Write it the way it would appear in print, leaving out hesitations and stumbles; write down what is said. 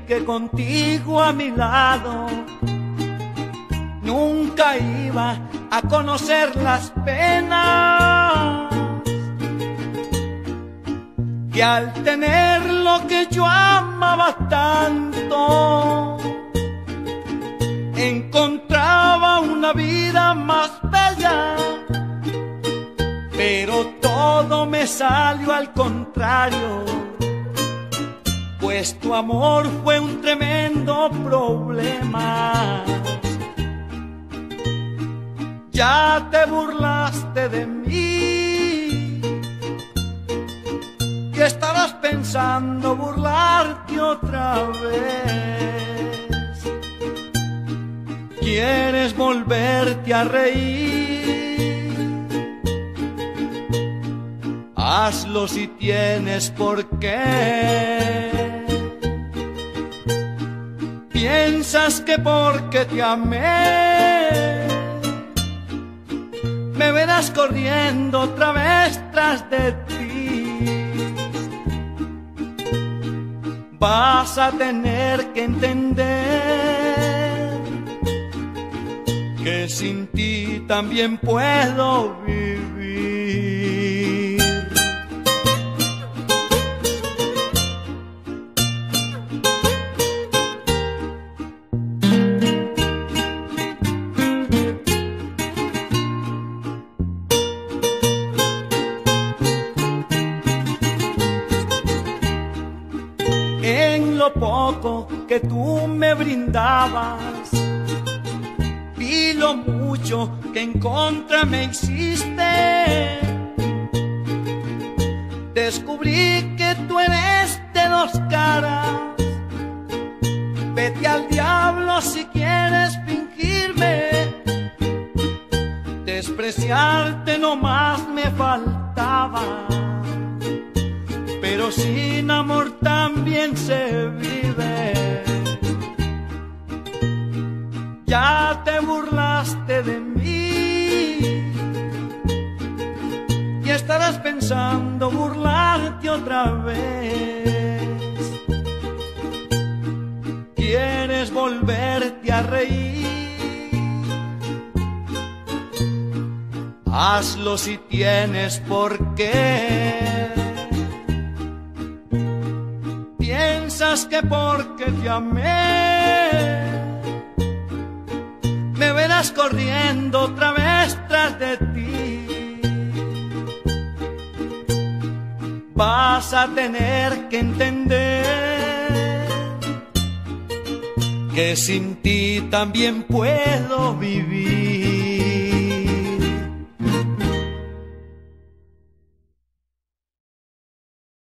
que contigo a mi lado nunca iba a conocer las penas, que al tener lo que yo amaba tanto, encontraba una vida más bella, pero todo me salió al contrario, pues tu amor fue un tremendo problema. Ya te burlaste de mí y estarás pensando burlarte otra vez. Quieres volverte a reír, hazlo si tienes por qué. Piensas que porque te amé me verás corriendo otra vez tras de ti. Vas a tener que entender que sin ti también puedo vivir. En lo poco que tú me brindabas, vi lo mucho que en contra me hiciste. Descubrí que tú eres de dos caras. Vete al diablo si quieres fingirme. Despreciarte nomás me faltaba, pero sin amor también se vive. Ya te burlaste de mí y estarás pensando burlarte otra vez. Quieres volverte a reír, hazlo si tienes por qué. Piensas que porque te amé me verás corriendo otra vez tras de ti. Vas a tener que entender que sin ti también puedo vivir.